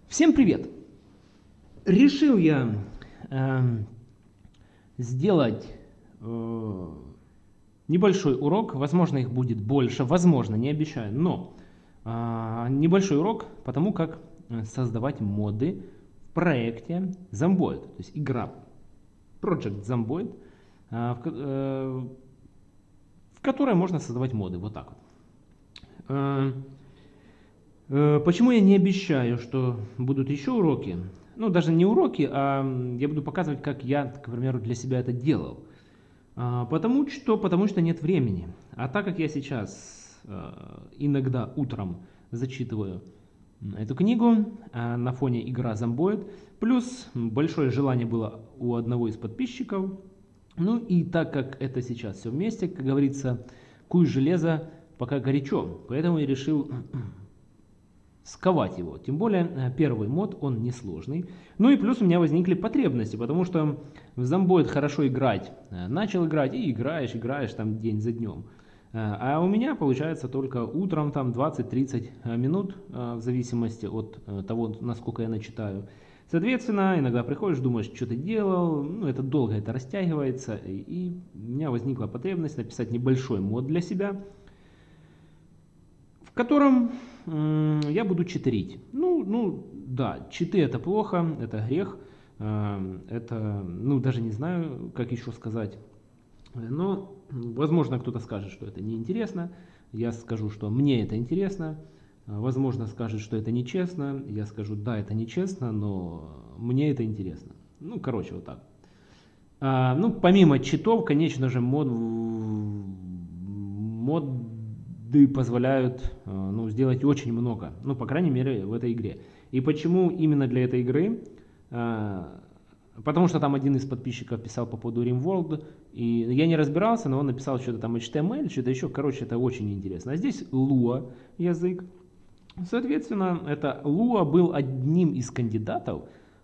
Всем привет! Решил я сделать небольшой урок, возможно их будет больше, возможно, не обещаю, но небольшой урок по тому, как создавать моды в проекте Zomboid, то есть игра Project Zomboid, в которой можно создавать моды, вот так вот. Почему я не обещаю, что будут еще уроки? Ну, даже не уроки, а я буду показывать, как я, к примеру, для себя это делал. Потому что нет времени. А так как я сейчас иногда утром зачитываю эту книгу на фоне игра Zomboid, плюс большое желание было у одного из подписчиков. Ну и так как это сейчас все вместе, как говорится, куй железо пока горячо. Поэтому я решил сковать его. Тем более первый мод, он несложный. Ну и плюс у меня возникли потребности, потому что в Zomboid хорошо играть. Начал играть и играешь там день за днем. А у меня получается только утром там 20-30 минут, в зависимости от того, насколько я начитаю. Соответственно, иногда приходишь, думаешь, что ты делал, ну это долго, это растягивается. И у меня возникла потребность написать небольшой мод для себя, в котором я буду читерить. Ну, да, читы это плохо, это грех, это, ну, даже не знаю, как еще сказать. Но, возможно, кто-то скажет, что это неинтересно, я скажу, что мне это интересно. Возможно, скажет, что это нечестно, я скажу, да, это нечестно, но мне это интересно. Ну, короче, вот так. Ну, помимо читов, конечно же, моды позволяют сделать очень много, ну, по крайней мере, в этой игре. И почему именно для этой игры? Потому что там один из подписчиков писал по поводу RimWorld, и я не разбирался, но он написал что-то там HTML, что-то еще, короче, это очень интересно. А здесь Lua язык. Соответственно, это Lua был одним из кандидатов,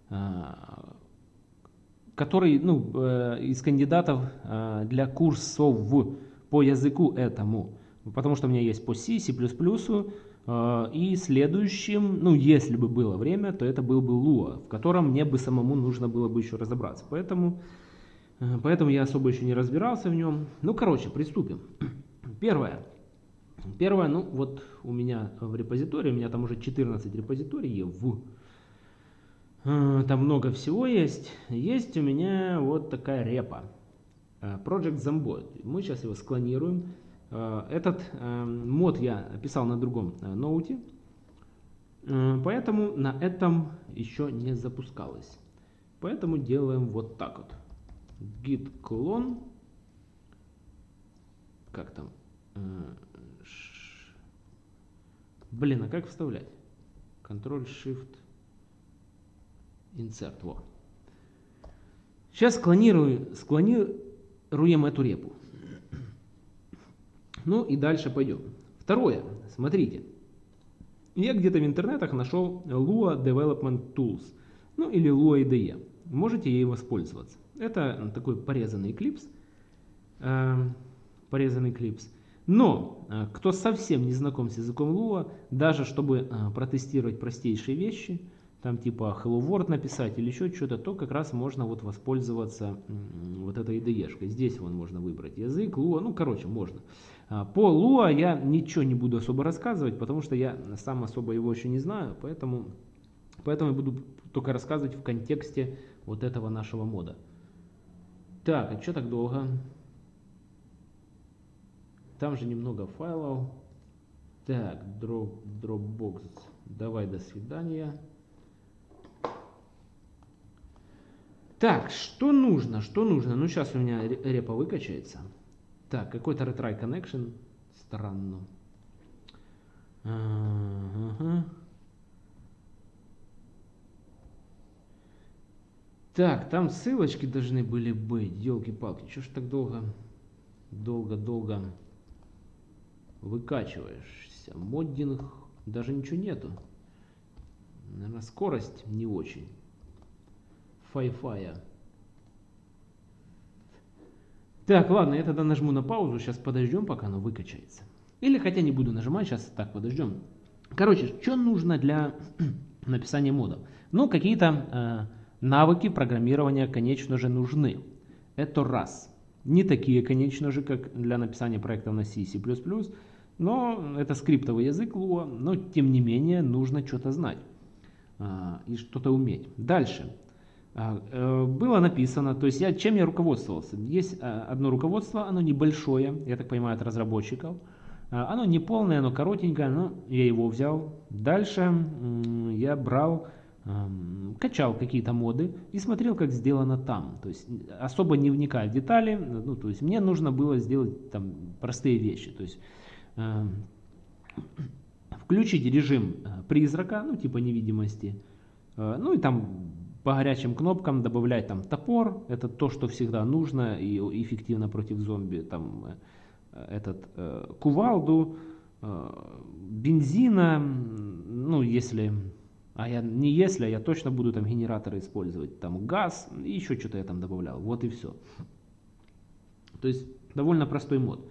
который, из кандидатов для курсов по языку этому. Потому что у меня есть по C, C++, и следующим, если бы было время, то это был бы Lua, в котором мне бы самому нужно было бы еще разобраться. Поэтому я особо еще не разбирался в нем. Ну, короче, приступим. Первое, вот у меня в репозитории, у меня там уже 14 репозиториев, там много всего есть. Есть у меня вот такая репа, Project Zomboid. Мы сейчас его склонируем. Этот мод я описал на другом ноуте, поэтому на этом еще не запускалось. Поэтому делаем вот так вот. Git clone. Как там? Блин, а как вставлять? Ctrl-Shift Insert. Во. Сейчас склонируем эту репу. Ну и дальше пойдем. Второе. Смотрите. Я где-то в интернетах нашел Lua Development Tools. Ну или Lua IDE. Можете ей воспользоваться. Это такой порезанный клипс. Но кто совсем не знаком с языком Lua, даже чтобы протестировать простейшие вещи, там типа Hello World написать или еще что-то, то как раз можно вот воспользоваться вот этой IDE-шкой. Здесь вон можно выбрать язык, Lua, можно. По Lua я ничего не буду особо рассказывать, потому что я сам особо его еще не знаю, поэтому я буду только рассказывать в контексте вот этого нашего мода. Так, а что так долго? Там же немного файлов. Так, Dropbox, давай, до свидания. Так, что нужно? Ну, сейчас у меня репа выкачается. Так, какой-то retry connection. Странно. Ага. Так, там ссылочки должны были быть. Ёлки-палки, чё ж так долго выкачиваешься? Моддинг, даже ничего нету. Наверное, скорость не очень. Фай-фая. Так, ладно, я тогда нажму на паузу, сейчас подождем, пока оно выкачается. Или хотя не буду нажимать, сейчас так подождем. Короче, что нужно для написания модов. Но какие-то навыки программирования, конечно же, нужны. Это раз. Не такие, конечно же, как для написания проектов на C, C++, но это скриптовый язык Lua, но тем не менее нужно что-то знать и что-то уметь. Дальше. Было написано, то есть чем я руководствовался. Есть одно руководство, оно небольшое, я так понимаю, от разработчиков. Оно не полное, оно коротенькое, но я его взял. Дальше я брал, качал какие-то моды и смотрел, как сделано там. То есть особо не вникая в детали. Ну, то есть мне нужно было сделать там простые вещи. То есть включить режим призрака, ну типа невидимости. Ну и там по горячим кнопкам добавлять там топор. Это то, что всегда нужно и эффективно против зомби. Там кувалду, бензина, ну если, я точно буду там генераторы использовать, там газ, и еще что-то я там добавлял, вот и все. То есть довольно простой мод.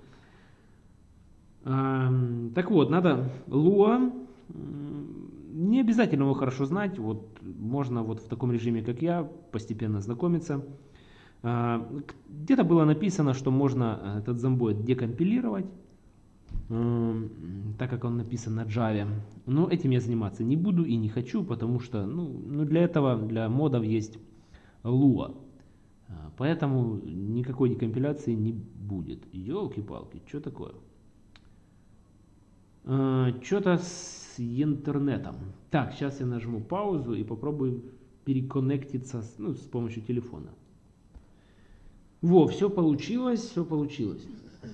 Так вот, надо Lua, не обязательно его хорошо знать, вот можно вот в таком режиме, как я, постепенно знакомиться. Где-то было написано, что можно этот зомбоид декомпилировать, так как он написан на Java. Но этим я заниматься не буду и не хочу, потому что для этого, для модов есть Lua. Поэтому никакой декомпиляции не будет. Ёлки-палки, что такое? Что-то с интернетом. Так, сейчас я нажму паузу и попробую переконнектиться с помощью телефона. Во, все получилось, все получилось.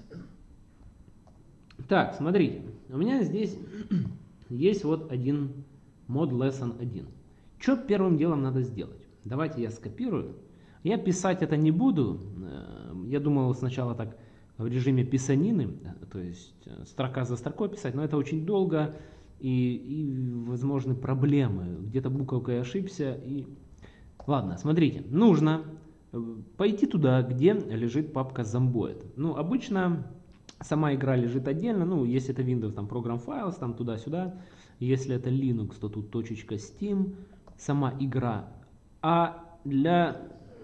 Так, смотрите, у меня здесь есть вот один мод lesson 1. Что первым делом надо сделать? Давайте я скопирую. Я писать это не буду. Я думал сначала так в режиме писанины, то есть строка за строкой писать, но это очень долго и возможны проблемы. Где-то буковкой ошибся. Ладно, смотрите, нужно пойти туда, где лежит папка Zomboid. Обычно сама игра лежит отдельно, если это Windows, там Program Files, там туда-сюда. Если это Linux, то тут точечка Steam, сама игра. А для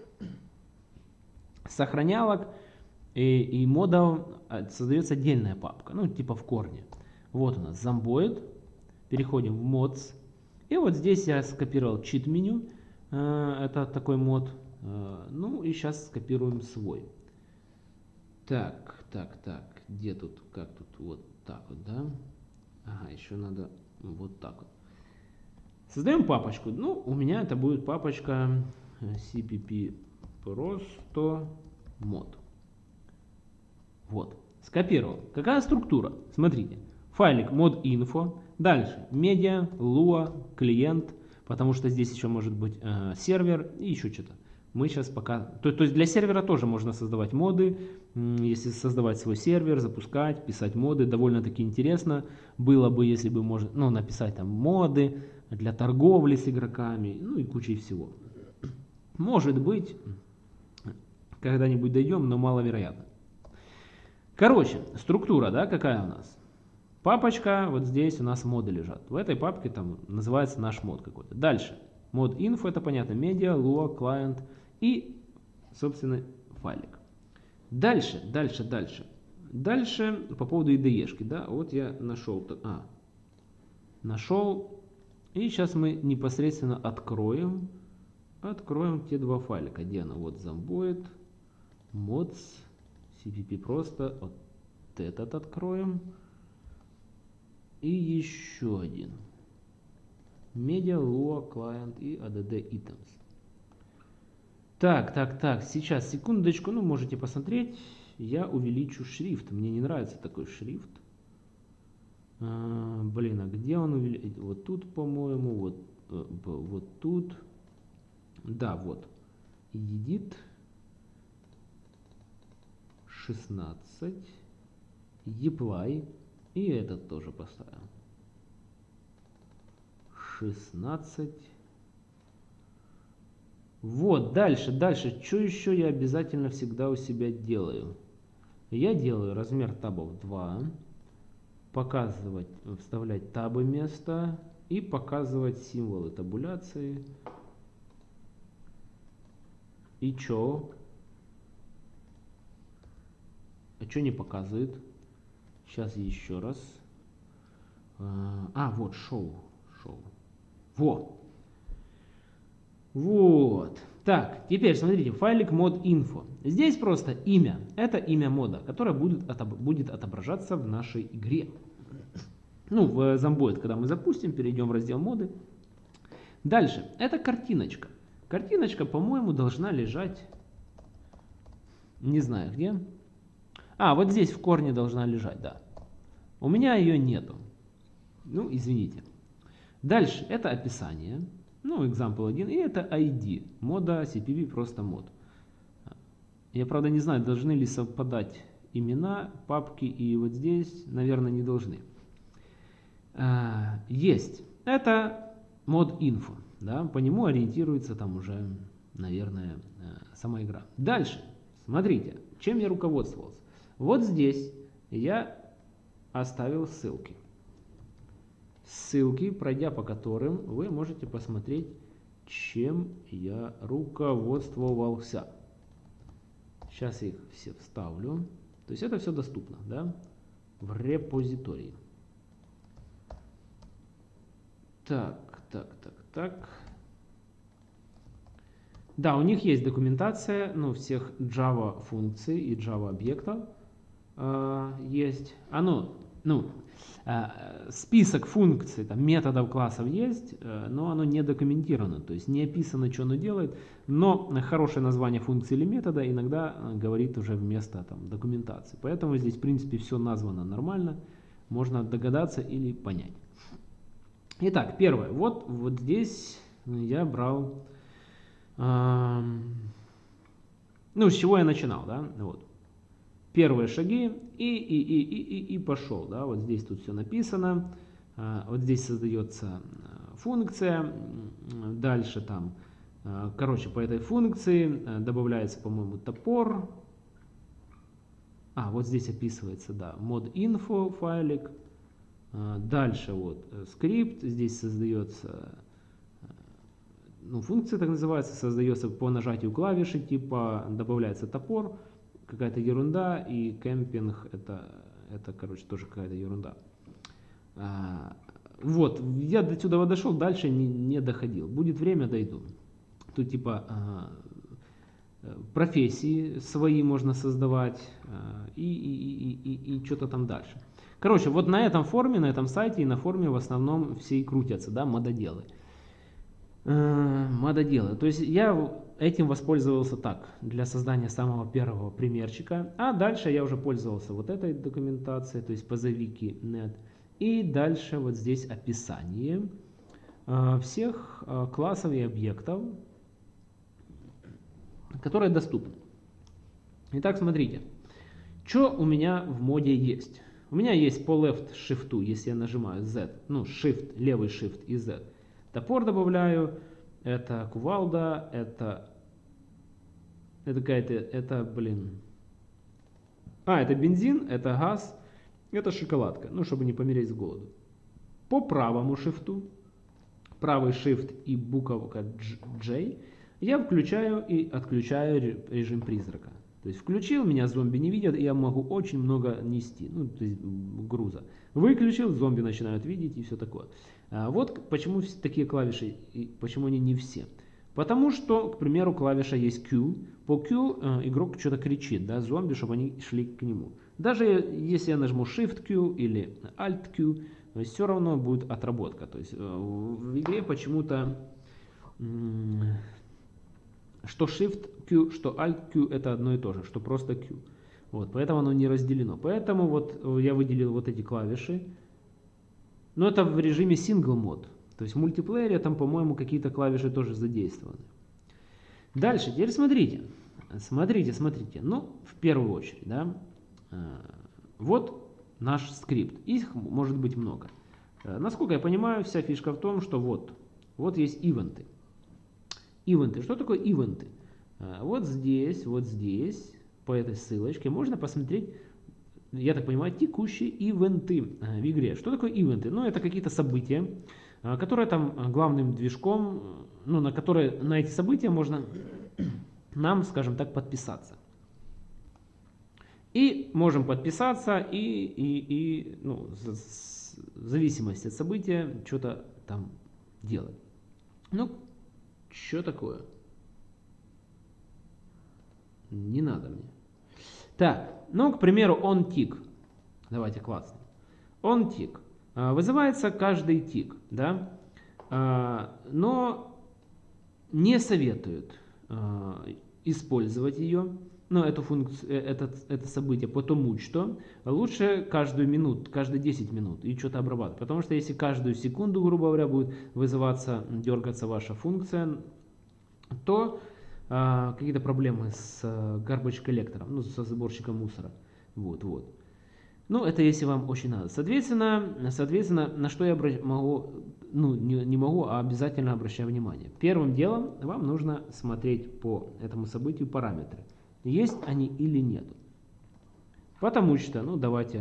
сохранялок и модов создается отдельная папка, типа в корне. Вот у нас Zomboid, переходим в Mods. И вот здесь я скопировал cheat меню, это такой мод. И сейчас скопируем свой. Так, где тут, как тут, вот так вот, да? Ага, еще надо вот так вот. Создаем папочку. У меня это будет папочка cpp просто мод. Вот, скопировал. Какая структура? Смотрите, файлик mod.info, дальше media, lua, клиент, потому что здесь еще может быть сервер и еще что-то. Мы сейчас пока... То есть для сервера тоже можно создавать моды. Если создавать свой сервер, запускать, писать моды, довольно-таки интересно было бы, если бы можно написать там моды для торговли с игроками, и кучей всего. Может быть, когда-нибудь дойдем, но маловероятно. Короче, структура, да, какая у нас? Папочка, вот здесь у нас моды лежат. В этой папке там называется наш мод какой-то. Дальше. Мод info, это понятно, media, lua, client и, собственно, файлик. Дальше. Дальше по поводу IDE-шки, да, вот я нашел. Нашел. И сейчас мы непосредственно откроем те два файлика. Где она? Вот Zomboid, mods, cpp просто. Вот этот откроем. И еще один. Media, Lua, Client и add items. Так, сейчас, секундочку, можете посмотреть. Я увеличу шрифт. Мне не нравится такой шрифт. А где он увеличен? Вот тут, по-моему, вот тут. Да, вот. Edit 16. Apply. И этот тоже поставим. 16. Вот, дальше. Что еще я обязательно всегда у себя делаю? Я делаю размер табов 2. Показывать, вставлять табы место. и показывать символы табуляции. И чё? А чё не показывает? Сейчас еще раз. Вот, шоу. Во! Вот. Так, теперь смотрите, файлик mod info. Здесь просто имя. Это имя мода, которое будет отображаться в нашей игре. Ну, в Zomboid, когда мы запустим, перейдем в раздел моды. Дальше, это картиночка. Картиночка, по-моему, должна лежать, не знаю где. Вот здесь в корне должна лежать, да. У меня ее нету. Ну, извините. Дальше, это описание. Ну, example 1. И это ID. Мода CPV просто мод. Я, правда, не знаю, должны ли совпадать имена, папки. И вот здесь, наверное, не должны. Есть. Это mod info. Да, по нему ориентируется там уже, наверное, сама игра. Дальше. Смотрите, чем я руководствовался. Вот здесь я оставил ссылки. Ссылки, пройдя по которым вы можете посмотреть, чем я руководствовался. Сейчас я их все вставлю. То есть это все доступно, да, в репозитории. Так. Да, у них есть документация, всех Java функций и Java объектов есть. Список функций, там, методов, классов есть, но оно не документировано, то есть не описано, что оно делает, но хорошее название функции или метода иногда говорит уже вместо документации. Поэтому здесь, в принципе, все названо нормально, можно догадаться или понять. Итак, первое. Вот здесь я брал, с чего я начинал, да, вот. Первые шаги и пошел, да, вот здесь тут все написано, вот здесь создается функция, дальше там, по этой функции добавляется, по-моему, топор, вот здесь описывается, да, mod info файлик, дальше вот скрипт, здесь создается, функция так называется, создается по нажатию клавиши, типа добавляется топор, какая-то ерунда, и кемпинг это тоже какая-то ерунда. Вот, я до сюда дошел, дальше не доходил. Будет время, дойду. Тут типа профессии свои можно создавать и что-то там дальше. Вот на этом форуме, на этом сайте и на форуме в основном все и крутятся, да, мододелы. То есть я этим воспользовался так, для создания самого первого примерчика. А дальше я уже пользовался вот этой документацией, то есть позовики.net. И дальше вот здесь описание всех классов и объектов, которые доступны. Итак, смотрите, что у меня в моде есть. У меня есть по left shift, если я нажимаю Z, shift, левый shift и Z. Топор добавляю, это кувалда, это бензин, это газ, это шоколадка, чтобы не помереть с голоду. По правому шифту, правый shift и буковка J, я включаю и отключаю режим призрака. То есть включил, меня зомби не видят, и я могу очень много нести, то есть груза. Выключил, зомби начинают видеть и все такое. Вот почему такие клавиши, и почему они не все. Потому что, к примеру, клавиша есть Q. По Q игрок что-то кричит, да, зомби, чтобы они шли к нему. Даже если я нажму Shift Q или Alt Q, все равно будет отработка. То есть в игре почему-то что Shift Q, что Alt Q это одно и то же, что просто Q. Вот, поэтому оно не разделено. Поэтому вот я выделил вот эти клавиши. Но это в режиме single mode. То есть в мультиплеере там, по-моему, какие-то клавиши тоже задействованы. Дальше, теперь смотрите. Смотрите. В первую очередь, да, вот наш скрипт. Их может быть много. Насколько я понимаю, вся фишка в том, что вот есть ивенты. Ивенты. Что такое ивенты? Вот здесь, по этой ссылочке можно посмотреть, я так понимаю, текущие ивенты в игре. Что такое ивенты? Это какие-то события, которая там главным движком, ну, на который на эти события можно нам, скажем так, подписаться. И можем подписаться и ну, в зависимости от события что-то там делать. Ну, что такое? Не надо мне. Так, ну, к примеру, onTick. Давайте классно. onTick. Вызывается каждый тик, да? Но не советуют использовать ее, ну, эту функцию, это событие, потому что лучше каждую минуту, каждые 10 минут и что-то обрабатывать. Потому что если каждую секунду, грубо говоря, будет вызываться, дергаться ваша функция, то какие-то проблемы с garbage коллектором, ну, со сборщиком мусора. Вот. Ну, это если вам очень надо. Соответственно, на что я могу, ну, не могу, а обязательно обращаю внимание. Первым делом вам нужно смотреть по этому событию параметры. Есть они или нет. Потому что, ну, давайте.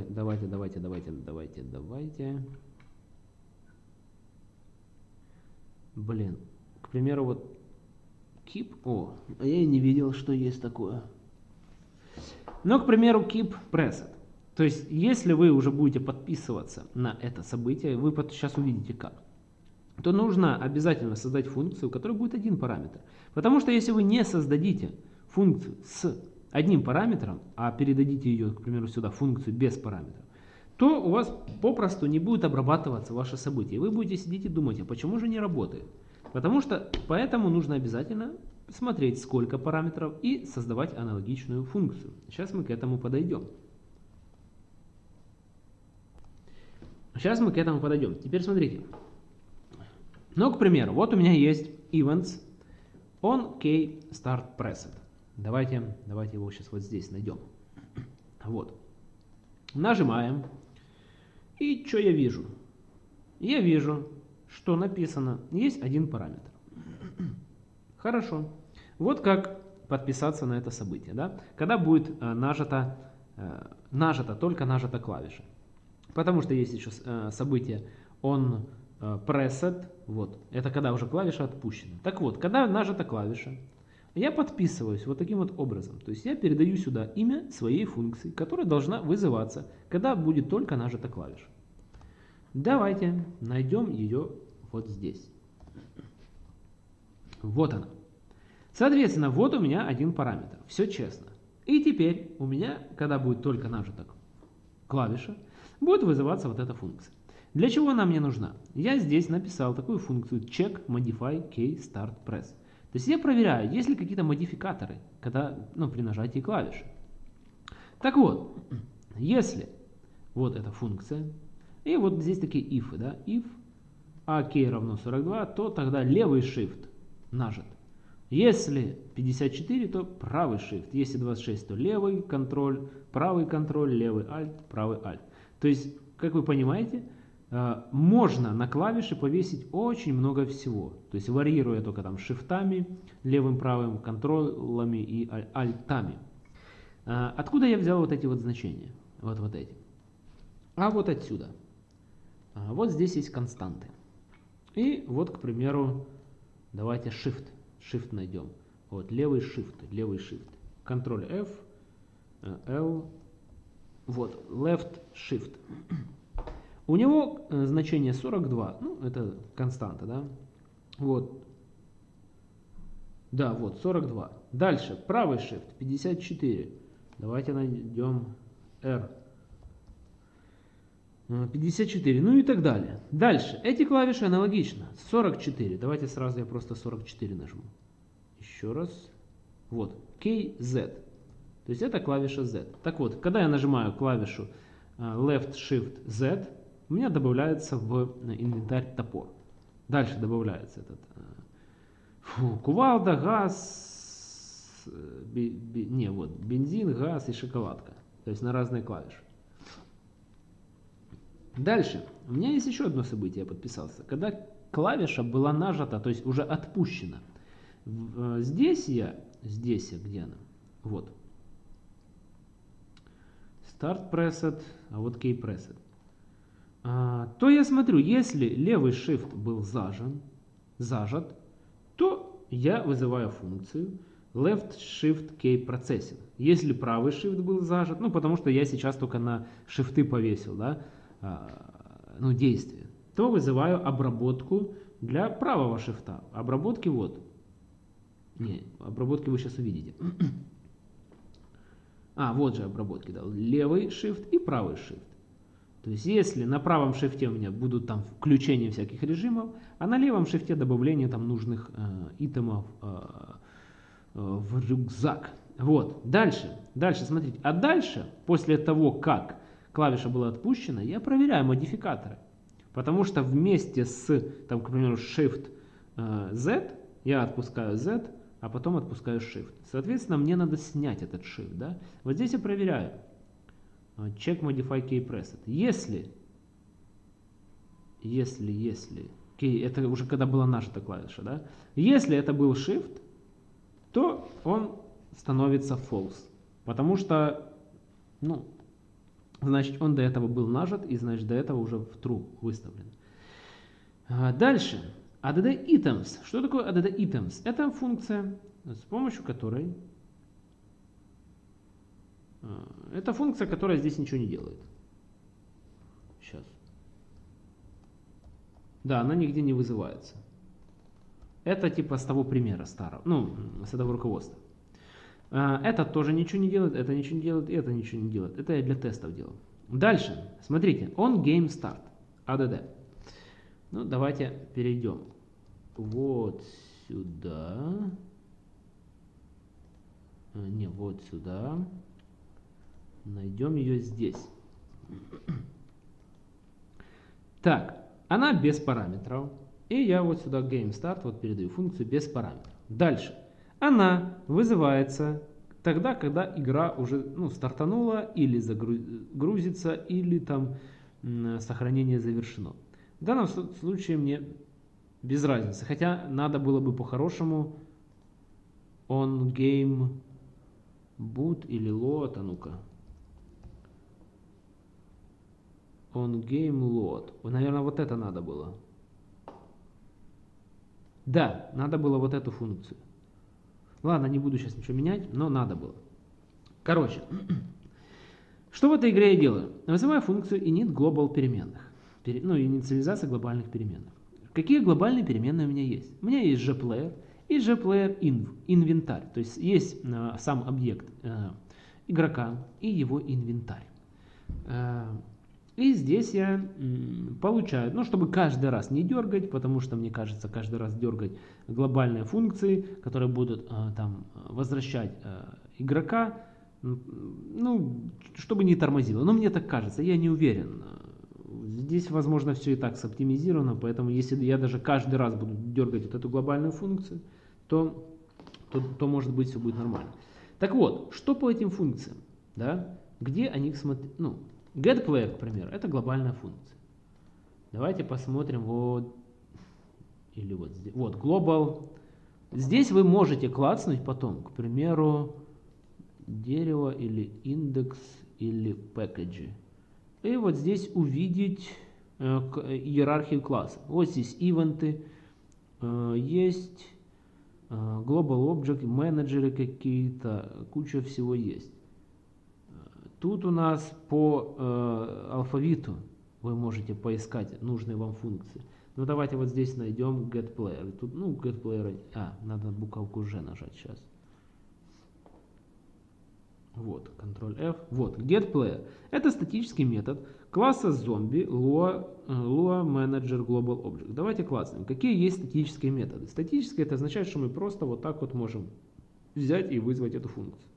Блин, к примеру, вот keep. О, я и не видел, что есть такое. Но, к примеру, keep preset. То есть, если вы уже будете подписываться на это событие, вы сейчас увидите как, то нужно обязательно создать функцию, у которой будет один параметр. Потому что если вы не создадите функцию с одним параметром, а передадите ее, к примеру, сюда, функцию без параметров, то у вас попросту не будет обрабатываться ваше событие. И вы будете сидеть и думать, а почему же не работает? Поэтому нужно обязательно смотреть, сколько параметров, и создавать аналогичную функцию. Сейчас мы к этому подойдем. Теперь смотрите. Ну, к примеру, вот у меня есть events onKStartPreset. Давайте его сейчас вот здесь найдем. Вот. Нажимаем. И что я вижу? Я вижу, что написано, есть один параметр. Хорошо. Вот как подписаться на это событие. Да? Когда будет только нажата клавиша. Потому что есть еще событие onPreset. Вот. Это когда уже клавиша отпущена. Так вот, когда нажата клавиша, я подписываюсь вот таким вот образом. То есть я передаю сюда имя своей функции, которая должна вызываться, когда будет только нажата клавиша. Давайте найдем ее вот здесь. Вот она. Соответственно, вот у меня один параметр. Все честно. И теперь у меня, когда будет только нажата клавиша, будет вызываться вот эта функция. Для чего она мне нужна? Я здесь написал такую функцию check modify KStartPress. То есть я проверяю, есть ли какие-то модификаторы, при нажатии клавиши. Так вот, если вот эта функция, и вот здесь такие if, да, if k равно 42, то тогда левый shift нажат. Если 54, то правый shift. Если 26, то левый контроль, левый alt, правый alt. То есть, как вы понимаете, можно на клавиши повесить очень много всего. То есть варьируя только там шифтами, левым, правым, контролами и альтами. Откуда я взял вот эти вот значения? Вот эти. А вот отсюда. Вот здесь есть константы. И вот, к примеру, давайте shift. Shift найдем. Вот левый shift. Контроль F, L. Вот, left shift. У него значение 42, ну, это константа, да? Вот. Да, вот, 42. Дальше, правый shift, 54. Давайте найдем R. 54, ну и так далее. Дальше, эти клавиши аналогично. 44. Давайте сразу я просто 44 нажму. Еще раз. Вот, KZ. То есть это клавиша Z. Так вот, когда я нажимаю клавишу Left Shift Z, у меня добавляется в инвентарь топор. Дальше добавляется этот кувалда, газ, бензин, газ и шоколадка. То есть на разные клавиши. Дальше. У меня есть еще одно событие, я подписался. Когда клавиша была нажата, то есть уже отпущена. Здесь где она? Вот. Start Preset, а вот Key Preset. то я смотрю, если левый shift был зажат, то я вызываю функцию left shift key processing. Если правый shift был зажат, ну потому что я сейчас только на шифты повесил, да, ну действие, то вызываю обработку для правого шифта. Обработки вот. Не, обработки вы сейчас увидите. Вот же обработки, да. Левый shift и правый shift. То есть, если на правом шифте у меня будут там включения всяких режимов, а на левом шифте добавление там нужных итемов в рюкзак. Вот. Дальше, смотрите. А дальше, после того, как клавиша была отпущена, я проверяю модификаторы. Потому что вместе с, там, к примеру, Shift Z, я отпускаю Z, а потом отпускаю Shift. Соответственно, мне надо снять этот Shift. Да? Вот здесь я проверяю. Check Modify Key Preset. Если, это уже когда была нажата клавиша, да? Если это был Shift, то он становится False. Потому что, ну, значит, он до этого был нажат, и значит, до этого уже в True выставлен. Дальше. ADD Items. Что такое ADD Items? Это функция, с помощью которой... Это функция, которая здесь ничего не делает. Сейчас. Да, она нигде не вызывается. Это типа с того примера старого, ну, с этого руководства. Это тоже ничего не делает, это ничего не делает, и это ничего не делает. Это я для тестов делал. Дальше, смотрите, on game start, ADD. Ну, давайте перейдем вот сюда. Не, вот сюда. Найдем ее здесь. Так, она без параметров. И я вот сюда GameStart вот передаю функцию без параметров. Дальше. Она вызывается тогда, когда игра уже стартанула или загрузится, или там сохранение завершено. В данном случае мне без разницы. Хотя надо было бы по-хорошему on game boot или load, а ну-ка. On game load. Наверное, вот это надо было. Да, надо было вот эту функцию. Ладно, не буду сейчас ничего менять, но надо было. Короче, что в этой игре я делаю? Вызываю функцию init global переменных. Инициализация глобальных переменных. Какие глобальные переменные у меня есть? У меня есть gplayer и gplayer инвентарь. То есть есть сам объект игрока и его инвентарь. И здесь я получаю, чтобы каждый раз не дергать, потому что мне кажется, каждый раз дергать глобальные функции, которые будут там возвращать игрока, чтобы не тормозило. Но мне так кажется, я не уверен. Здесь, возможно, все и так соптимизировано, поэтому если я даже каждый раз буду дергать вот эту глобальную функцию, то может быть все будет нормально. Так вот, что по этим функциям? Да? Где они смотрят? GetPlayer, к примеру, это глобальная функция. Давайте посмотрим вот, или вот здесь. Вот, Global. Здесь вы можете клацнуть потом, к примеру, дерево или индекс или package. И вот здесь увидеть иерархию класса. Вот здесь ивенты, есть Global Object, менеджеры какие-то, куча всего есть. Тут у нас по алфавиту вы можете поискать нужные вам функции. Ну давайте вот здесь найдем getPlayer. Тут, getPlayer, надо буковку G нажать сейчас. Вот, Ctrl-F. Вот, getPlayer. Это статический метод класса zombie Lua Manager Global Object. Давайте класснем. Какие есть статические методы? Статические — это означает, что мы просто вот так вот можем взять и вызвать эту функцию.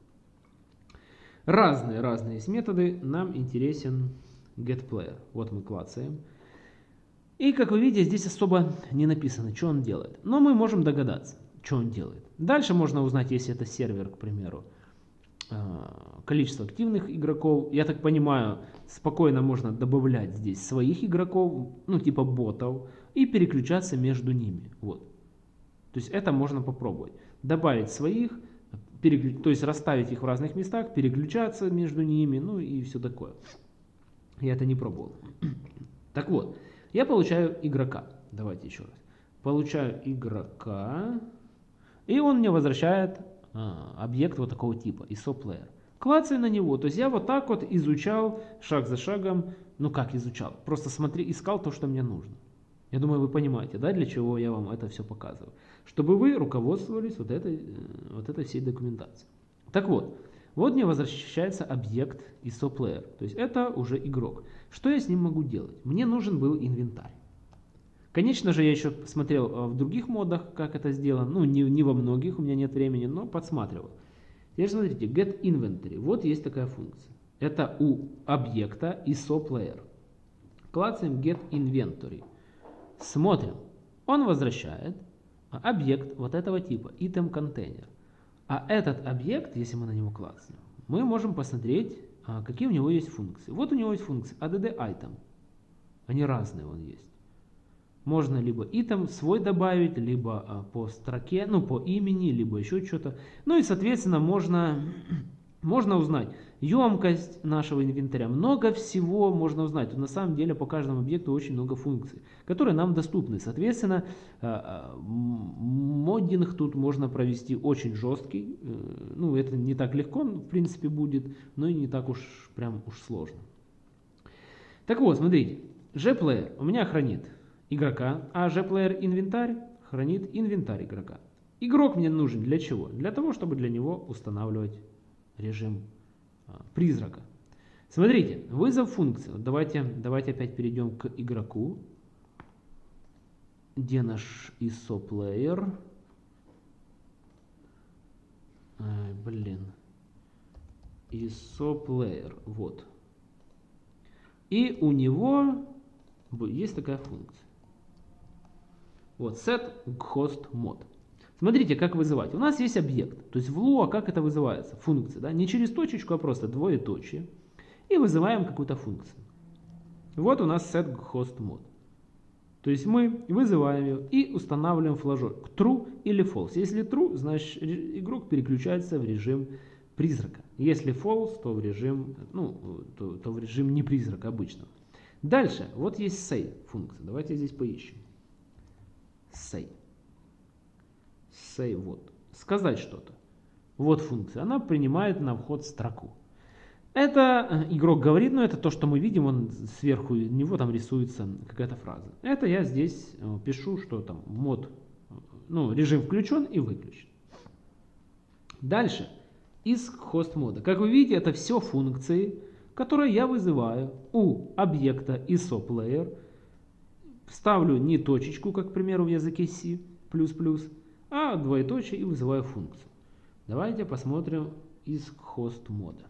Разные есть методы, нам интересен getPlayer. Вот мы клацаем. И как вы видите, здесь особо не написано, что он делает. Но мы можем догадаться, что он делает. Дальше можно узнать, если это сервер, к примеру, количество активных игроков. Я так понимаю, спокойно можно добавлять здесь своих игроков, типа ботов, и переключаться между ними. Вот. То есть это можно попробовать. Добавить своих, то есть расставить их в разных местах, переключаться между ними, и все такое. Я это не пробовал. Так вот, я получаю игрока. Давайте еще раз. Получаю игрока, и он мне возвращает объект вот такого типа, ISOPlayer. Клацаю на него, то есть я вот так вот изучал шаг за шагом, ну как изучал, просто искал то, что мне нужно. Я думаю, вы понимаете, да, для чего я вам это все показываю. Чтобы вы руководствовались вот этой всей документацией. Так вот мне возвращается объект ISOPlayer, то есть это уже игрок. Что я с ним могу делать? Мне нужен был инвентарь. Конечно же, я еще смотрел в других модах, как это сделано. Ну, не во многих, у меня нет времени, но подсматривал. Теперь смотрите, get inventory. Вот есть такая функция. Это у объекта ISOPlayer. Клацаем get inventory. Смотрим. Он возвращает объект вот этого типа, item container. А этот объект, если мы на него клацаем, мы можем посмотреть, какие у него есть функции. Вот у него есть функция add item. Они разные, он есть. Можно либо item свой добавить, либо по строке, ну по имени, либо еще что-то. Ну и соответственно можно узнать емкость нашего инвентаря. Много всего можно узнать. На самом деле по каждому объекту очень много функций, которые нам доступны. Соответственно, моддинг тут можно провести очень жесткий. Ну это не так легко, в принципе, будет, но и не так уж прям уж сложно. Так вот, смотрите, gPlayer у меня хранит игрока, а gPlayer инвентарь хранит инвентарь игрока. Игрок мне нужен для чего? Для того, чтобы для него устанавливать режим призрака. Смотрите, вызов функции. Давайте опять перейдем к игроку. Где наш ISOPlayer? ISOPlayer. Вот. И у него есть такая функция. Вот, setHostMod. Смотрите, как вызывать. У нас есть объект. То есть в Lua как это вызывается? Функция. Да? Не через точечку, а просто двоеточие. И вызываем какую-то функцию. Вот у нас setHostMod. То есть мы вызываем ее и устанавливаем флажок true или false. Если true, значит игрок переключается в режим призрака. Если false, то в режим, то в режим не призрака обычно. Дальше, вот есть say функция. Давайте здесь поищем. Say. Say вот. Сказать что-то. Вот функция. Она принимает на вход строку. Это игрок говорит, но это то, что мы видим, он сверху него там рисуется какая-то фраза. Это я здесь пишу, что там мод, режим включен и выключен. Дальше. Из хост мода. Как вы видите, это все функции, которые я вызываю у объекта ISOPlayer. Ставлю не точечку, как, к примеру, в языке C++, а двоеточие и вызываю функцию. Давайте посмотрим из хост мода.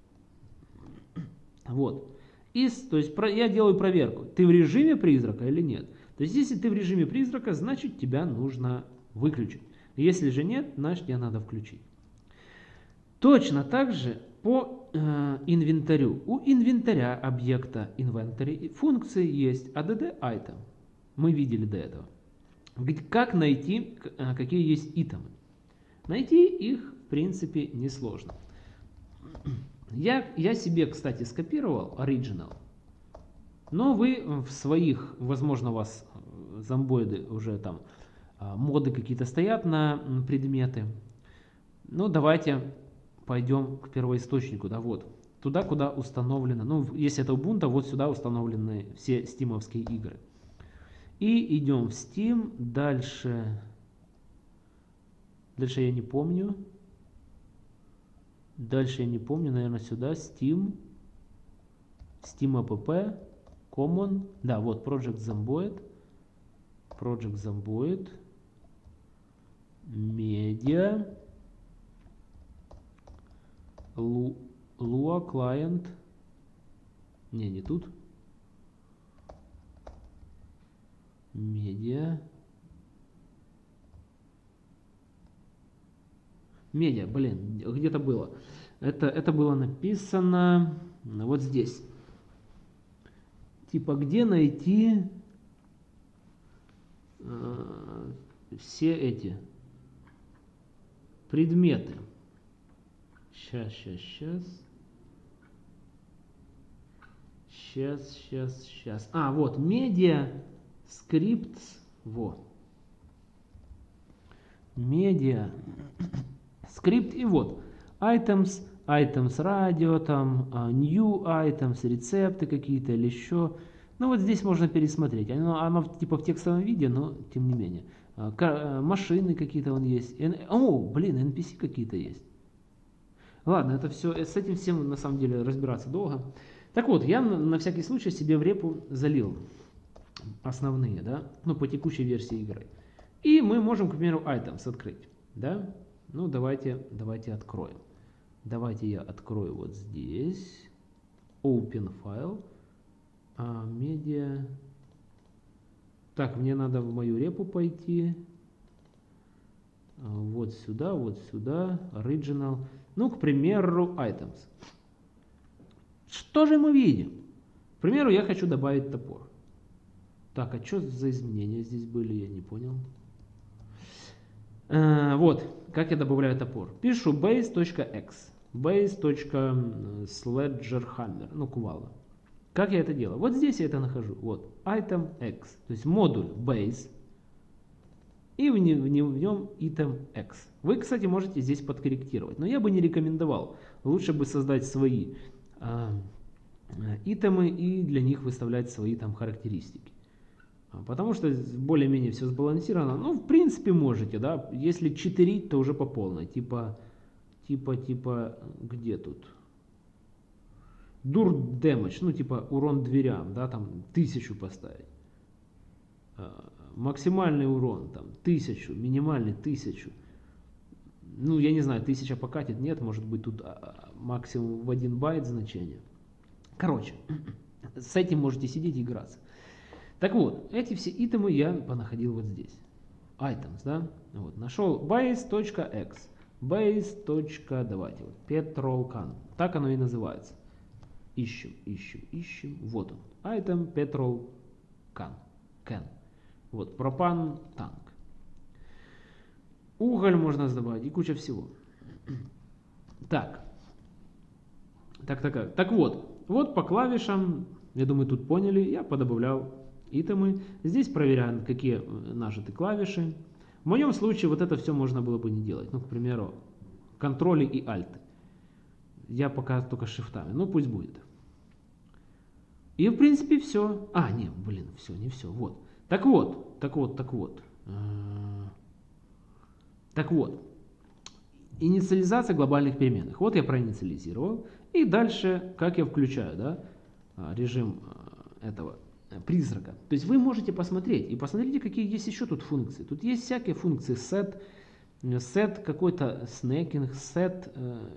Вот. То есть я делаю проверку, ты в режиме призрака или нет. То есть если ты в режиме призрака, значит тебя нужно выключить. Если же нет, значит тебя надо включить. Точно так же по инвентарю. У инвентаря объекта inventory функции есть add item. Мы видели до этого. Как найти, какие есть итемы? Найти их, в принципе, несложно. Я себе, кстати, скопировал original, но вы в своих, возможно, у вас зомбоиды уже там, моды какие-то стоят на предметы. Ну, давайте пойдем к первоисточнику, да, вот. Туда, куда установлено, если это Ubuntu, вот сюда установлены все стимовские игры. И идем в Steam, дальше я не помню. Наверное, сюда, Steam app, Common, да, вот, Project Zomboid, Media, Lua Client, не тут, Media, блин, где-то было. Это было написано вот здесь. Типа, где найти все эти предметы. Сейчас. Сейчас. А, вот, media scripts, вот. Media script и вот. Items радио, там, new items, рецепты какие-то или еще. Ну вот здесь можно пересмотреть. Оно типа в текстовом виде, но тем не менее. Машины какие-то вон есть. NPC какие-то есть. Ладно, это все, с этим всем на самом деле разбираться долго. Так вот, я на всякий случай себе в репу залил основные, да, ну по текущей версии игры. И мы можем, к примеру, items открыть, да. Ну давайте откроем. Давайте я открою вот здесь. Open file. Media. Так, мне надо в мою репу пойти. Вот сюда. Original. Ну, к примеру, items. Что же мы видим? К примеру, я хочу добавить топор. Так, а что за изменения здесь были? Я не понял. Вот, как я добавляю топор. Пишу base.x. Base.sledgehammer. Ну, кувалда. Как я это делаю? Вот здесь я это нахожу. Вот, item x. То есть модуль base. И в нем item x. Вы, кстати, можете здесь подкорректировать. Но я бы не рекомендовал. Лучше бы создать свои итемы и для них выставлять свои там характеристики. Потому что более-менее все сбалансировано. Ну, в принципе, можете, да. Если читерить, то уже по полной. Типа, где тут? Dur damage, ну, типа урон дверям, да, там 1000 поставить. Максимальный урон, там, 1000, минимальный 1000. Ну, я не знаю, 1000 покатит, нет, может быть, тут максимум в 1 байт значение. Короче, с этим можете сидеть и играться. Так вот, эти все итемы я понаходил вот здесь. Items, да? Вот, нашел base.x. Base. Вот, petrol can. Так оно и называется. Ищем. Вот он. Item petrol can. Вот, пропан танк. Уголь можно добавить и куча всего. Так вот по клавишам, я думаю, тут поняли, я подобавлял итемы. Здесь проверяем, какие нажаты клавиши. В моем случае вот это все можно было бы не делать. Ну, к примеру, контроли и альты. Я пока только шифтами. Ну, пусть будет. И, в принципе, все. Не все. Вот. Так вот. Инициализация глобальных переменных. Вот я проинициализировал. И дальше, как я включаю, да, режим этого призрака. То есть вы можете посмотреть. И посмотрите, какие есть еще тут функции. Тут есть всякие функции. Set какой-то snacking, set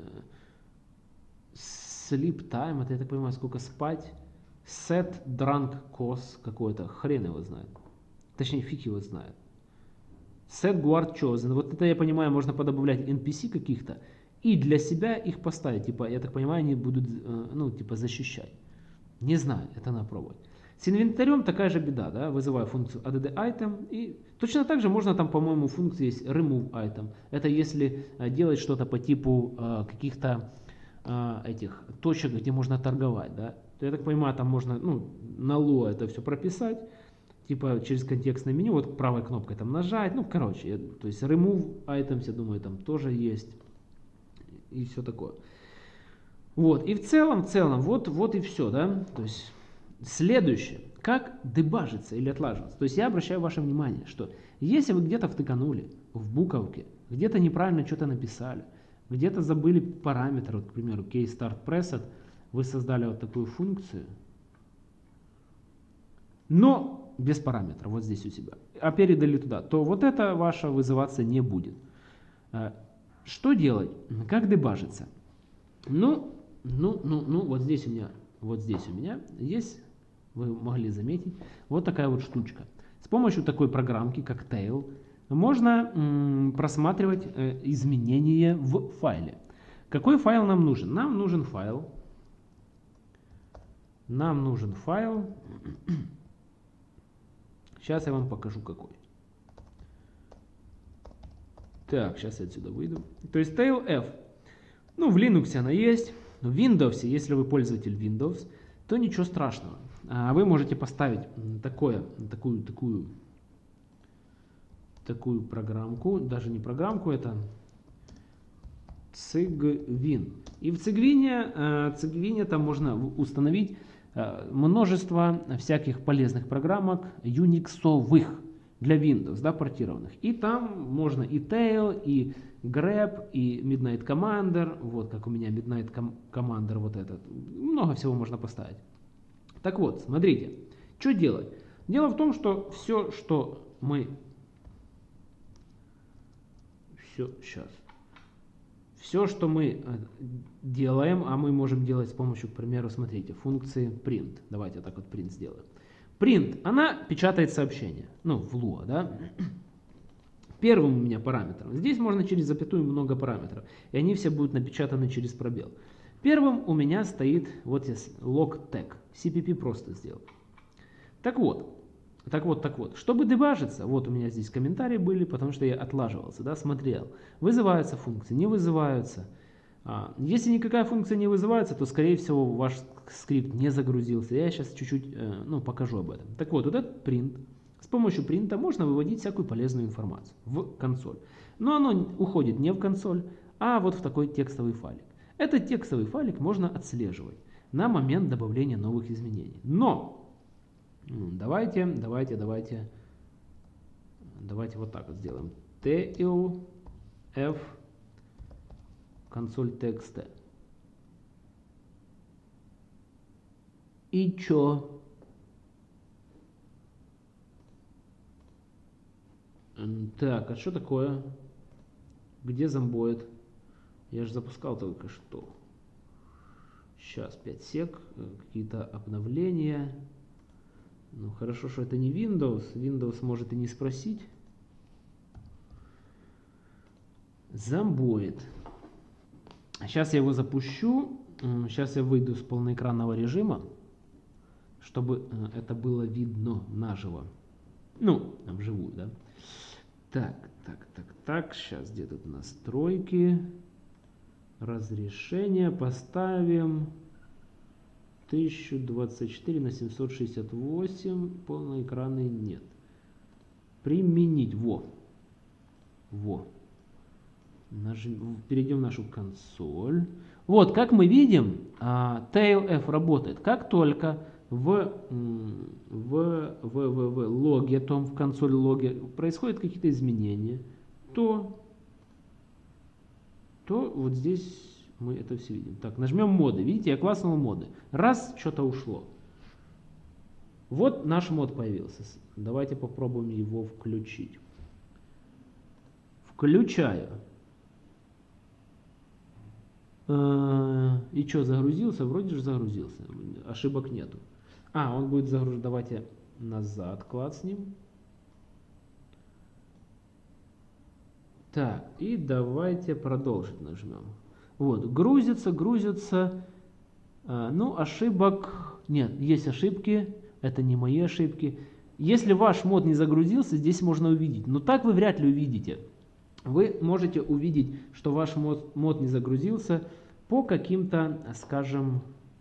sleep time. Это, я так понимаю, сколько спать. Set drunk cost какой-то. Хрен его знает. Точнее, фиг его знает. Set guard chosen. Вот это, я понимаю, можно подобавлять NPC каких-то. И для себя их поставить. Типа, я так понимаю, они будут, защищать. Не знаю, это надо пробовать. С инвентарем такая же беда, да, вызываю функцию add item, и точно так же можно там, по-моему, функция есть remove item. Это если делать что-то по типу каких-то этих точек, где можно торговать, да. То, я так понимаю, там можно, на ло это все прописать, типа через контекстное меню, вот правой кнопкой там нажать, то есть remove items, я думаю, там тоже есть, и все такое. Вот, и в целом, вот и все, да, то есть следующее, как дебажиться или отлаживаться. То есть я обращаю ваше внимание, что если вы где-то втыканули в буковке, где-то неправильно что-то написали, где-то забыли параметр, вот, к примеру, case start preset, вы создали вот такую функцию, но без параметра, вот здесь у себя, а передали туда, то вот это ваше вызываться не будет. Что делать? Как дебажиться? Вот здесь у меня есть, вы могли заметить, вот такая вот штучка. С помощью такой программки, как Tail, можно просматривать изменения в файле. Какой файл нам нужен? Нам нужен файл. Сейчас я вам покажу какой. Так, сейчас я отсюда выйду. То есть tail f. В Linux она есть. В Windows, если вы пользователь Windows, то ничего страшного. Вы можете поставить такую программку, даже не программку, это Cygwin. И в Cygwin там можно установить множество всяких полезных программок юниксовых для Windows, да, портированных. И там можно и Tail, и Grep, и Midnight Commander, вот как у меня Midnight Commander, вот этот. Много всего можно поставить. Так вот, смотрите, что делать? Дело в том, что все, что мы... Все, что мы делаем, а мы можем делать с помощью, к примеру, смотрите, функции print. Давайте так вот print сделаем. Print, она печатает сообщение, ну, в Lua, да. Первым у меня параметром. Здесь можно через запятую много параметров, и они все будут напечатаны через пробел. Первым у меня стоит вот здесь log tag. CPP просто сделал. Так вот. Чтобы дебажиться, вот у меня здесь комментарии были, потому что я отлаживался, да, смотрел. Вызываются функции, не вызываются. Если никакая функция не вызывается, то, скорее всего, ваш скрипт не загрузился. Я сейчас чуть-чуть покажу об этом. Так вот, этот print. С помощью принта можно выводить всякую полезную информацию в консоль. Но оно уходит не в консоль, а вот в такой текстовый файлик. Этот текстовый файлик можно отслеживать на момент добавления новых изменений. Но давайте вот так вот сделаем. TLF консоль txt. И чё? Так, а что такое? Где зомбоид? Я же запускал только что. Сейчас 5 сек, какие-то обновления. Ну, хорошо, что это не Windows. Windows может и не спросить. Зомбоид. Сейчас я его запущу. Сейчас я выйду с полноэкранного режима, чтобы это было видно наживо. Ну, вживую, да. Так. Сейчас где тут настройки. Разрешение поставим 1024 на 768. Полноэкранный нет. Применить. Во. Перейдем в нашу консоль. Вот, как мы видим, TLF работает. Как только в логе, в консоль логе происходят какие-то изменения, то вот здесь мы это все видим. Так, нажмем моды. Видите, я класснул моды. Раз, что-то ушло. Вот наш мод появился. Давайте попробуем его включить. Включаю. И что, загрузился? Вроде же загрузился. Ошибок нету. Он будет загружен. Давайте назад клацнем. Так, и давайте продолжить нажмем. Вот, грузится. Ну, ошибок нет. Есть ошибки. Это не мои ошибки. Если ваш мод не загрузился, здесь можно увидеть. Но так вы вряд ли увидите. Вы можете увидеть, что ваш мод не загрузился по каким-то, скажем,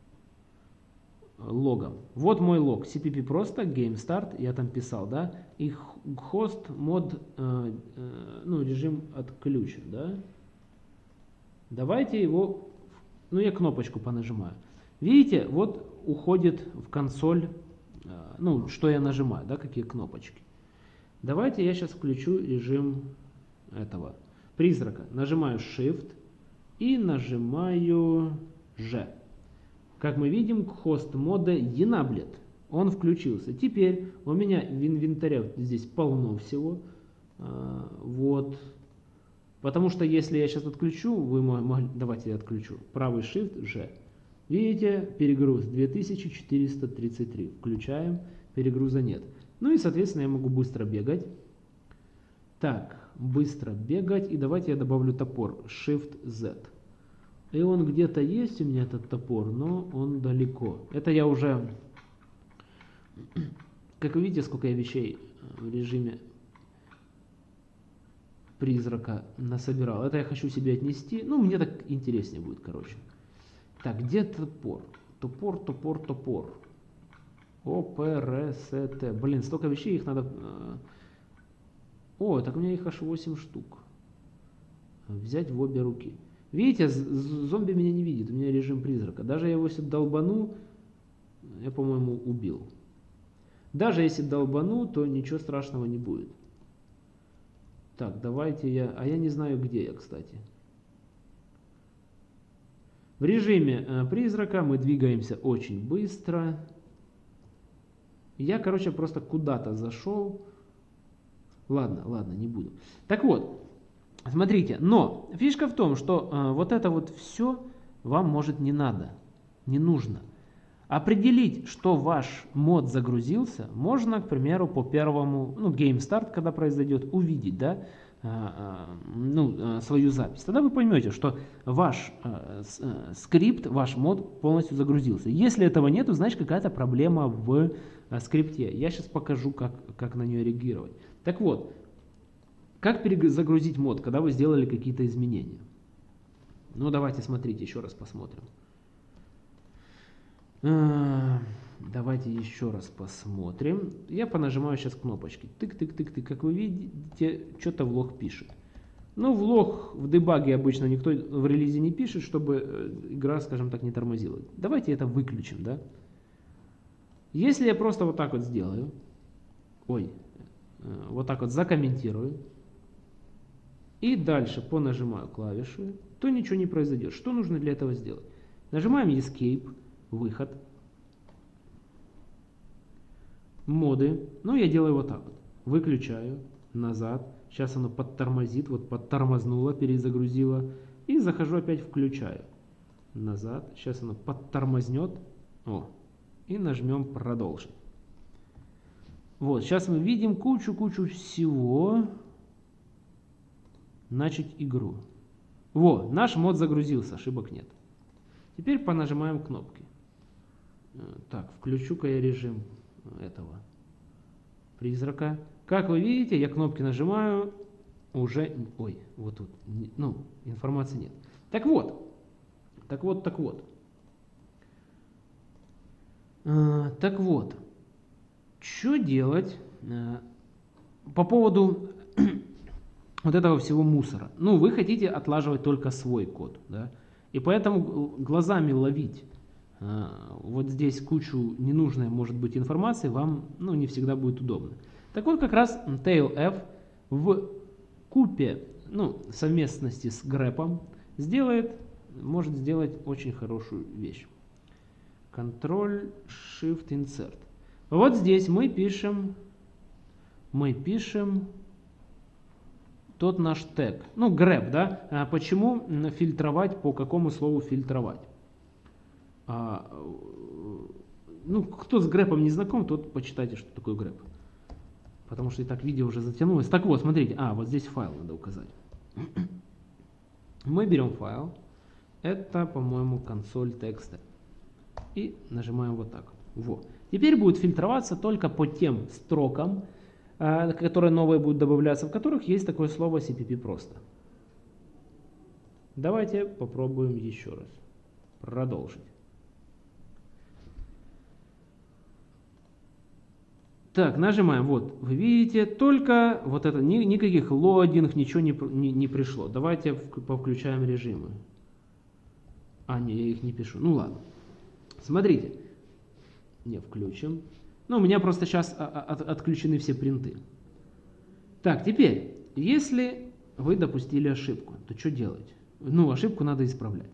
логам. Вот мой лог. CPP просто, Game Start, я там писал, да, и хост, мод, режим отключен, да. Давайте его, я кнопочку понажимаю. Видите, вот уходит в консоль, что я нажимаю, да, какие кнопочки. Давайте я сейчас включу режим этого призрака. Нажимаю Shift и нажимаю G. Как мы видим, хост мода Enabled. Он включился. Теперь у меня в инвентаре здесь полно всего. Вот. Потому что если я сейчас отключу, давайте я отключу. Правый Shift G. Видите, перегруз 2433. Включаем, перегруза нет. Ну и, соответственно, я могу быстро бегать. Так, быстро бегать. И давайте я добавлю топор. Shift-Z. И он где-то есть у меня, этот топор, но он далеко. Это я уже... Как вы видите, сколько я вещей в режиме призрака насобирал. Это я хочу себе отнести. Мне так интереснее будет, короче. Так, где топор? Топор. ОПРСТ. Блин, столько вещей, их надо... О, так у меня их аж 8 штук. Взять в обе руки. Видите, зомби меня не видит, у меня режим призрака. Даже я его если долбану, я, по-моему, убил. Даже если долбану, то ничего страшного не будет. Так, давайте я... А я не знаю, где я, кстати. В режиме призрака мы двигаемся очень быстро. Я, короче, просто куда-то зашел. Ладно, не буду. Так вот, смотрите, но фишка в том, что вот это вот все вам может не надо, не нужно. Определить, что ваш мод загрузился, можно, к примеру, по первому, game start, когда произойдет, увидеть, да, свою запись. Тогда вы поймете, что ваш скрипт, ваш мод полностью загрузился. Если этого нету, значит какая-то проблема в скрипте. Я сейчас покажу, как на нее реагировать. Так вот, как перезагрузить мод, когда вы сделали какие-то изменения? Ну, давайте, смотрите, еще раз посмотрим. Давайте еще раз посмотрим. Я понажимаю сейчас кнопочки. Тык-тык-тык-тык. Как вы видите, что-то влог пишет. Ну, влог в дебаге обычно никто в релизе не пишет, чтобы игра, скажем так, не тормозила. Давайте это выключим, да? Если я просто вот так вот сделаю, вот так вот закомментирую, и дальше понажимаю клавишу, то ничего не произойдет. Что нужно для этого сделать? Нажимаем Escape, выход, моды, я делаю вот так вот, выключаю, назад, сейчас оно подтормозит, вот подтормознуло, перезагрузило, и захожу опять включаю, назад, сейчас оно подтормознет, и нажмем продолжить. Вот, сейчас мы видим кучу всего. Начать игру. Вот, наш мод загрузился, ошибок нет. Теперь понажимаем кнопки. Так, включу-ка я режим этого призрака. Как вы видите, я кнопки нажимаю, уже... вот тут, информации нет. Так вот. Что делать по поводу вот этого всего мусора? Вы хотите отлаживать только свой код, да? И поэтому глазами ловить вот здесь кучу ненужной, может быть, информации вам не всегда будет удобно. Так вот, как раз TailF в купе, совместности с грэпом может сделать очень хорошую вещь. Ctrl-Shift-Insert. Вот здесь мы пишем тот наш тег. Grep, да? Почему фильтровать, по какому слову фильтровать? Кто с грэпом не знаком, тот почитайте, что такое грэп. Потому что и так видео уже затянулось. Так вот, смотрите. Вот здесь файл надо указать. Мы берем файл. Это, по-моему, консоль текста. И нажимаем вот так. Вот. Теперь будет фильтроваться только по тем строкам, которые новые будут добавляться, в которых есть такое слово CPP просто. Давайте попробуем еще раз. Продолжить. Так, нажимаем. Вот, вы видите, только вот это, никаких лодинг, ничего не пришло. Давайте повключаем режимы. Не, я их не пишу. Ладно. Смотрите. Не включим. У меня просто сейчас отключены все принты. Так, теперь, если вы допустили ошибку, то что делать? Ошибку надо исправлять.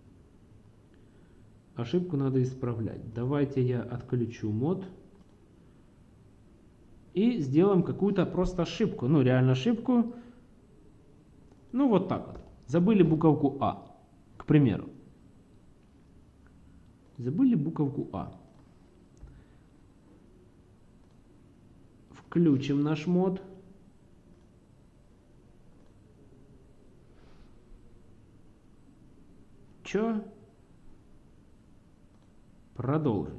Давайте я отключу мод. И сделаем какую-то просто ошибку. Реально ошибку. Вот так вот. Забыли буковку А. К примеру. Забыли буковку А. Включим наш мод. Продолжить.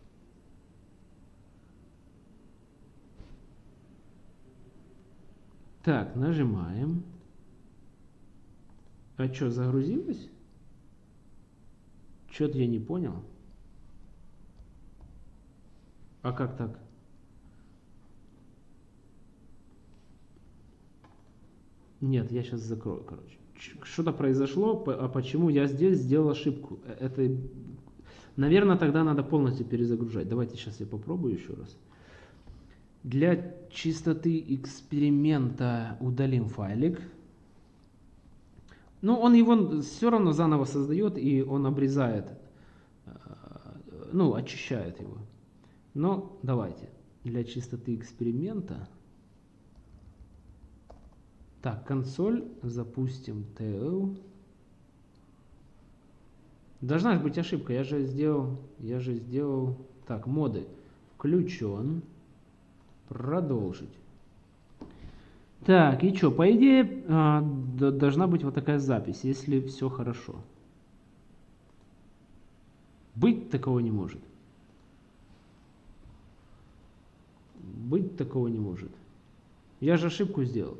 Так, нажимаем. Что, загрузилось? Что-то я не понял. А как так? Нет, я сейчас закрою, короче. Что-то произошло, а почему я здесь сделал ошибку? Это, наверное, тогда надо полностью перезагружать. Давайте сейчас я попробую еще раз. Для чистоты эксперимента удалим файлик. Ну, он его все равно заново создает, и он обрезает, ну, очищает его. Но давайте для чистоты эксперимента. Так, консоль, запустим TL. Должна быть ошибка, я же сделал, так, моды включен, продолжить. Так, и что, по идее, должна быть вот такая запись, если все хорошо. Быть такого не может. Быть такого не может. Я же ошибку сделал.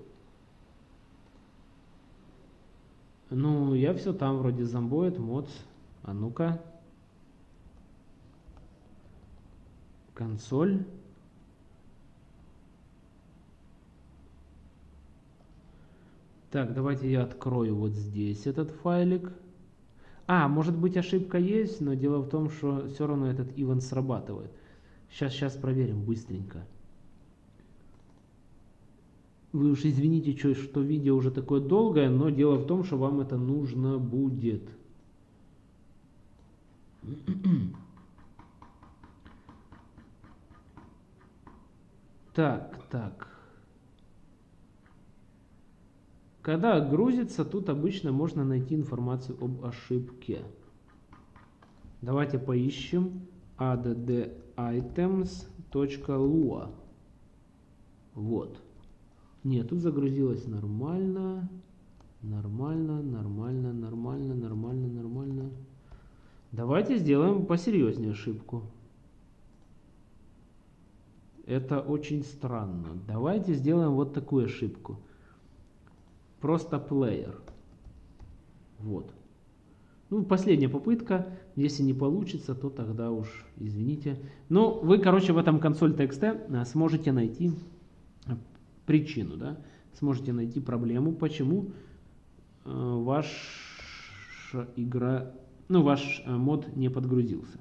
Ну, я все там вроде Zomboid, mods. А ну-ка. Консоль. Так, давайте я открою вот здесь этот файлик. А, может быть ошибка есть, но дело в том, что все равно этот event срабатывает. Сейчас проверим быстренько. Вы уж извините, что видео уже такое долгое, но дело в том, что вам это нужно будет. Так. Когда грузится, тут обычно можно найти информацию об ошибке. Давайте поищем additems.lua. Вот. Нет, тут загрузилось нормально. Нормально. Давайте сделаем посерьезнее ошибку. Это очень странно. Давайте сделаем вот такую ошибку. Просто player. Вот. Ну, последняя попытка. Если не получится, то тогда уж извините. Но вы, короче, в этом консоль TXT сможете найти причину, да? Сможете найти проблему, почему ваша игра, ну, ваш мод не подгрузился.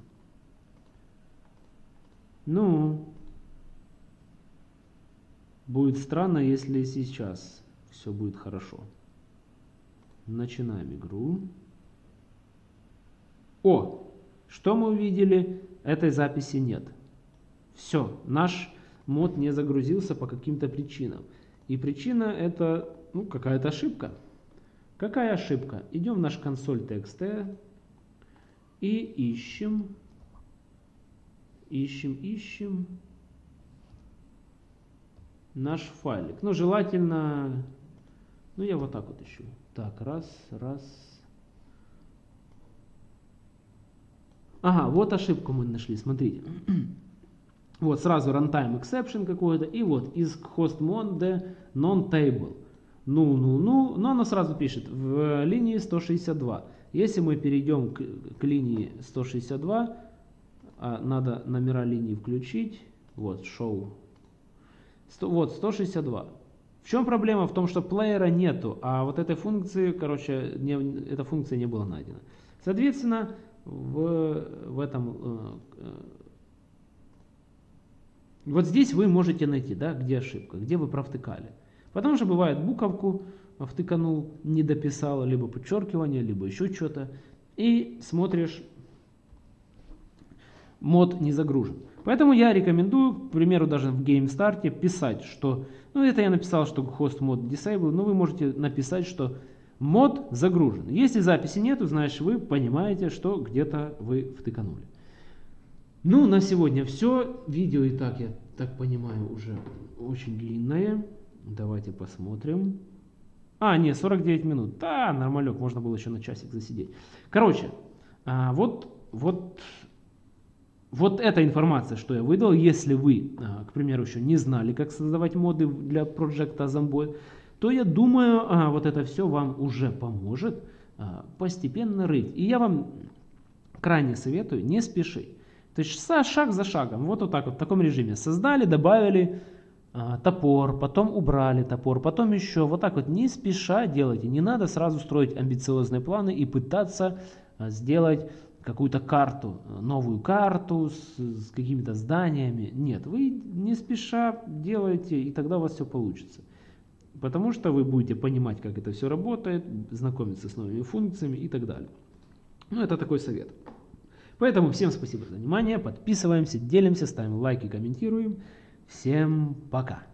Ну, будет странно, если сейчас все будет хорошо. Начинаем игру. О, что мы увидели? Этой записи нет. Все, наш мод не загрузился по каким-то причинам. И причина это, ну, какая-то ошибка. Какая ошибка? Идем в наш консоль TXT и ищем наш файлик. Ну, желательно, ну, я вот так вот ищу. Так, раз. Ага, вот ошибку мы нашли, смотрите. Вот сразу runtime exception какой-то, и вот из hostmode non-table. Но оно сразу пишет в линии 162. Если мы перейдем к линии 162, надо номера линии включить. Вот, show. Вот, 162. В чем проблема? В том, что плеера нету, а вот этой функции, короче, эта функция не была найдена. Соответственно, в этом... Вот здесь вы можете найти, да, где ошибка, где вы провтыкали. Потому что бывает, буковку втыканул, не дописал, либо подчеркивание, либо еще что-то. И смотришь, мод не загружен. Поэтому я рекомендую, к примеру, даже в GameStart писать, что... Ну, это я написал, что host mod disable, но вы можете написать, что мод загружен. Если записи нету, значит вы понимаете, что где-то вы втыканули. Ну, на сегодня все. Видео и так, я так понимаю, уже очень длинное. Давайте посмотрим. Нет, 49 минут. Да, нормалек, можно было еще на часик засидеть. Короче, вот эта информация, что я выдал. Если вы, к примеру, еще не знали, как создавать моды для проекта Zomboid, то я думаю, вот это все вам уже поможет постепенно рыть. И я вам крайне советую не спешить. То есть шаг за шагом, вот так вот, в таком режиме. Создали, добавили топор, потом убрали топор, потом еще. Вот так вот не спеша делайте. Не надо сразу строить амбициозные планы и пытаться сделать какую-то карту, новую карту с какими-то зданиями. Нет, вы не спеша делаете, и тогда у вас все получится. Потому что вы будете понимать, как это все работает, знакомиться с новыми функциями и так далее. Ну, это такой совет. Поэтому всем спасибо за внимание, подписываемся, делимся, ставим лайки, комментируем. Всем пока!